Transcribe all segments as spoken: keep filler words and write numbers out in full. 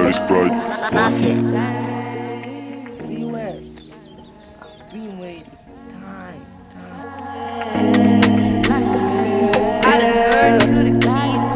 Sprite. Mafia. Where you at? I've been waiting. Time, time. I done heard you the keys,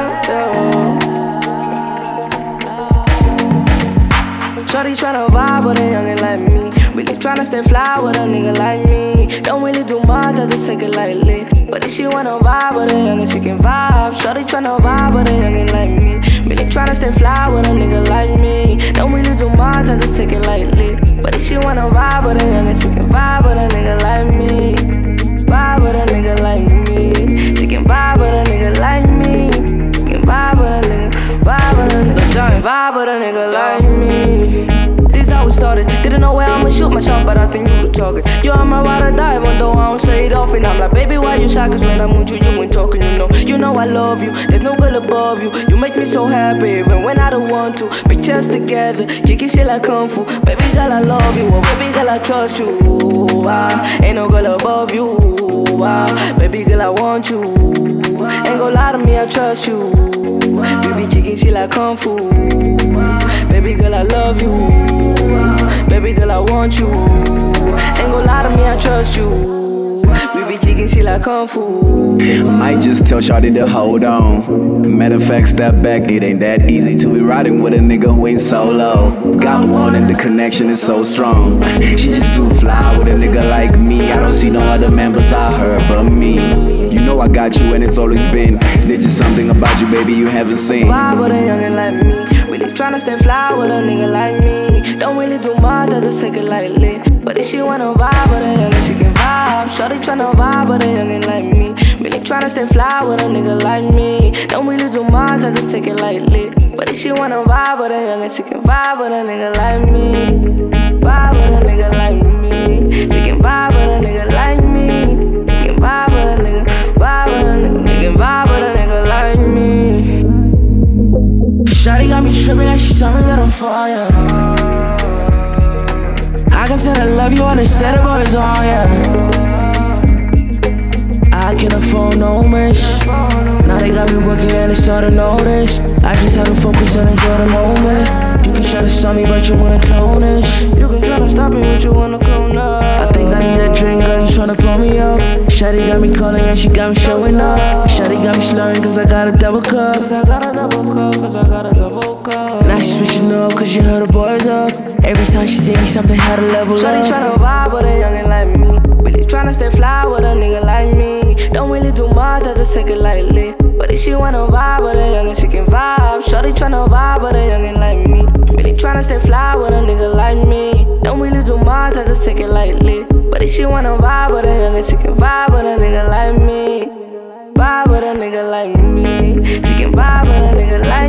Yeah. Shorty tryna vibe with a youngin' like me. Really tryna stay fly with a nigga like me. Don't really do much, I just take it lightly. But if she wanna vibe with a youngin', she can vibe. Shorty tryna vibe with a youngin' like me. Really tryna stay fly with a nigga like me. Don't really do much, I just take it lightly. But if she wanna vibe with a youngin', she can vibe with a nigga like me. Vibe with a nigga like me. She can vibe with a nigga like me. She can vibe with a nigga, vibe with a nigga. Join vibe with a nigga like me. This how we started. Didn't know where I'ma shoot my shot, but I think you were talking. You are my ride or die, even though I don't say it often. I'm like, baby, why you shy? Cause when I'm with you, you ain't talking, you know. You know I love you, there's no girl above you. You make me so happy, even when I don't want to. Pictures together, kicking shit like kung fu. Baby girl, I love you, oh, baby girl, I trust you. Ah, ain't no girl above you. Ah, baby girl, I want you. Ain't gon' lie to me, I trust you. You be kicking shit like kung fu. Baby girl, I love you. Baby girl, I want you. Ain't gon' lie to me, I trust you. We be kicking shit like kung fu. Might just tell shawty to hold on. Matter of fact, step back, it ain't that easy to be riding with a nigga who ain't solo. Got one and the connection is so strong. She just too fly with a nigga like me. I don't see no other man beside her but me. You know I got you and it's always been. There's just something about you, baby, you haven't seen. Vibe with a youngin' like me. Really tryna stay fly with a nigga like me. Don't really do much, I just take it lightly. But if she wanna vibe with a youngin', she can vibe. Shorty tryna vibe with a youngin' like me. Really tryna stay fly with a nigga like me. Don't really do much, I just take it lightly. But if she wanna vibe with a youngin', she can vibe with a nigga like me. Vibe with a nigga like me. She can vibe with a nigga like me. She can vibe with a nigga, vibe with a nigga. She can vibe with a nigga like me. Shawty got me trippin' like she saw me lit on fire. I can tell I love you, all they said about is on, yeah. I can't afford no miss. Now they got me working and it's starting to notice. I just have to focus and enjoy the moment. You can try to stop me, but you wanna clone this. You can try to stop me, but you wanna clone up. I think I need a drink, girl, you tryna pull me up. Shawty got me calling and she got me showing up. Shawty got me slurring cause I got a double cup. Cause I got a double cup, cause I got a double cup. Now she switching up cause you heard the boys up. Every time she see me, something had to level up. Shawty tryna vibe with a youngin' like me. Really tryna stay fly with a nigga like me. Don't really do much, I just take it lightly. But if she wanna vibe with a youngin', she can vibe. Shorty tryna vibe with a youngin' like me. Really tryna stay fly with a nigga like me. Don't really do much, I just take it lightly. But if she wanna vibe with a youngin', she can vibe with a nigga like me. Vibe with a nigga like me. She can vibe with a nigga like me.